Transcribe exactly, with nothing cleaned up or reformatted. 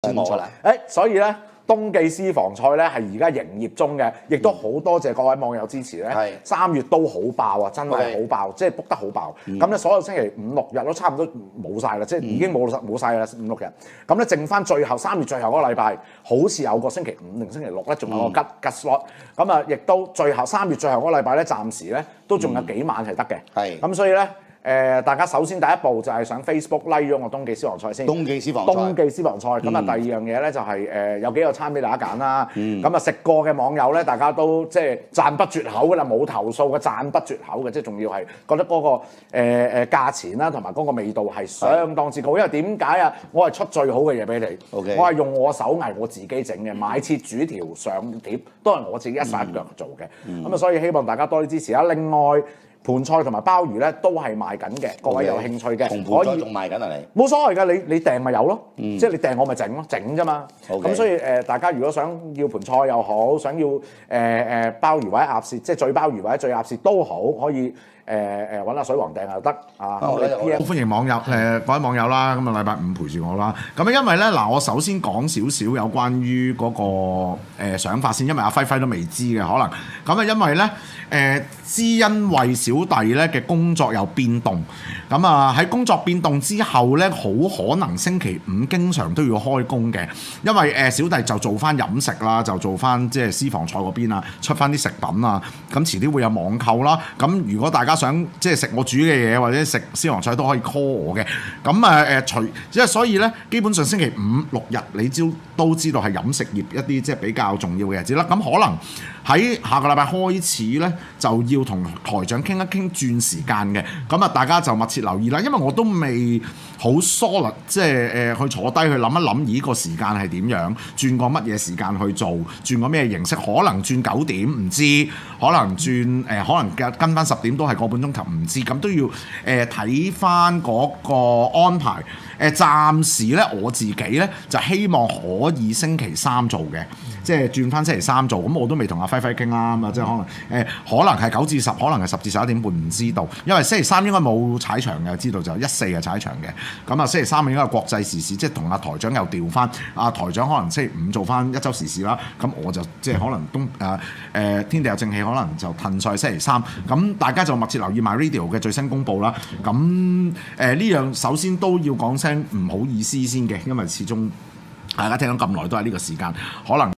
私房菜。 誒，所以咧。冬記私房菜咧係而家營業中嘅，亦都好多謝各位網友支持咧。三月都好爆啊，真係好爆，即係 book 得好爆。咁咧所有星期五六日都差唔多冇晒啦，即係已經冇冇曬啦五六日。咁咧剩翻最後三月最後嗰個禮拜，好似有個星期五定星期六咧，仲有個吉吉 slot。咁啊，亦都最後三月最後嗰個禮拜咧，暫時咧都仲有幾晚係得嘅。係。咁所以咧。誒、呃，大家首先第一步就係上 Facebook like 咗我冬記私房菜先。 冬記私房菜。 冬記私房菜。咁啊、嗯，第二樣嘢咧就係、是、誒、呃、有幾個餐俾大家揀啦。咁啊食過嘅網友咧，大家都即係讚不絕口㗎啦，冇投訴嘅，讚不絕口嘅，即係仲要係覺得嗰、那個誒誒、呃、價錢啦，同埋嗰個味道係相當之高。因為點解啊？我係出最好嘅嘢俾你。Okay. 我係用我手藝我自己整嘅，買切煮條上碟都係我自己一手一腳做嘅。咁啊、嗯嗯，所以希望大家多啲支持啦。另外，盤菜同埋鮑魚咧都係賣緊嘅，各位有興趣嘅可以仲賣緊啊你？ 冇所謂㗎，你你訂咪有咯，嗯、即係你訂我咪整咯，整啫嘛。咁 Okay. 所以誒、呃，大家如果想要盤菜又好，想要誒誒、呃、鮑魚或者鴨舌，即係醉鮑魚或者醉鴨舌都好，可以。誒誒揾阿水王訂又得啊！好歡迎網友誒各位網友啦，咁啊禮拜五陪住我啦。咁因為咧嗱，我首先講少少有關於嗰、那個誒、呃、想法先，因為阿輝輝都未知嘅可能。咁啊，因為咧誒、呃，知因為小弟咧嘅工作有變動，咁啊喺工作變動之後咧，好可能星期五經常都要開工嘅，因為誒、呃、小弟就做翻飲食啦，就做翻即係私房菜嗰邊啊，出翻啲食品啊，咁遲啲會有網購啦。咁如果大家想即係食我煮嘅嘢，或者食私房菜都可以 call 我嘅。咁誒誒，除即係所以咧，基本上星期五六日你知都知道係飲食業一啲即係比較重要嘅日子啦。咁可能喺下個禮拜開始咧，就要同台長傾一傾轉時間嘅。咁啊，大家就密切留意啦。因為我都未好 solid，即係誒去坐低去諗一諗，呢個時間係點樣轉過乜嘢時間去做，轉過咩形式？可能轉九點唔知，可能轉誒、呃、可能跟跟翻十點都係個半鐘頭唔知，咁都要誒睇翻嗰個安排。誒、呃、暫時咧我自己咧就希望可以星期三做嘅，即係轉翻星期三做。咁我都未同阿輝輝傾啦，咁啊即係可能誒、呃、可能係九至十，可能係十至十一點半，唔知道。因為星期三應該冇踩場嘅，知道就一四係踩場嘅。咁啊星期三應該係國際時事，即係同阿台長又調翻。阿台長可能星期五做翻一週時事啦，咁我就即係可能東誒誒天地有正氣，可能就褪賽星期三。咁大家就密切留意 MyRadio 嘅最新公佈啦。咁誒呢樣首先都要講聲唔好意思先嘅，因為始終大家聽咗咁耐都係呢個時間，可能。